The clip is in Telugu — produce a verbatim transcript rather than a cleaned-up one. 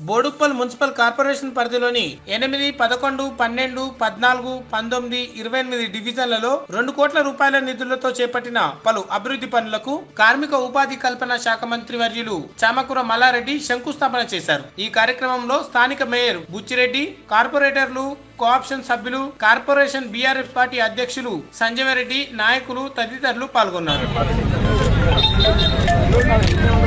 బోడుప్పల్ మున్సిపల్ కార్పొరేషన్ పరిధిలోని ఎనిమిది పదకొండు పన్నెండు పద్నాలుగు పంతొమ్మిది ఇరవై ఎనిమిది డివిజన్లలో రెండు కోట్ల రూపాయల నిధులతో చేపట్టిన పలు అభివృద్ధి పనులకు కార్మిక ఉపాధి కల్పన శాఖ మంత్రి వర్యులు చామకూర మల్లారెడ్డి శంకుస్థాపన చేశారు। ఈ కార్యక్రమంలో స్థానిక మేయర్ బుచ్చిరెడ్డి, కార్పొరేటర్లు, కోఆప్షన్ సభ్యులు, కార్పొరేషన్ బీఆర్ఎఫ్ పార్టీ అధ్యక్షులు సంజయ్ రెడ్డి, నాయకులు తదితరులు పాల్గొన్నారు।